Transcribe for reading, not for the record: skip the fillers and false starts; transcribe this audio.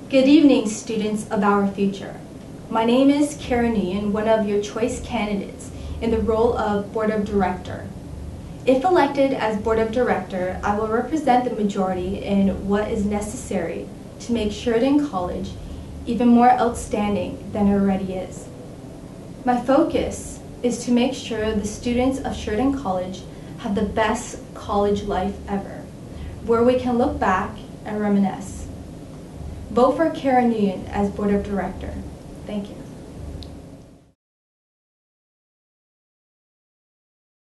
Good evening, students of our future. My name is Nguyen, one of your choice candidates in the role of Board of Director. If elected as Board of Director, I will represent the majority in what is necessary to make Sheridan College even more outstanding than it already is. My focus is to make sure the students of Sheridan College have the best college life ever, where we can look back and reminisce. Vote for Nguyen as Board of Director. Thank you.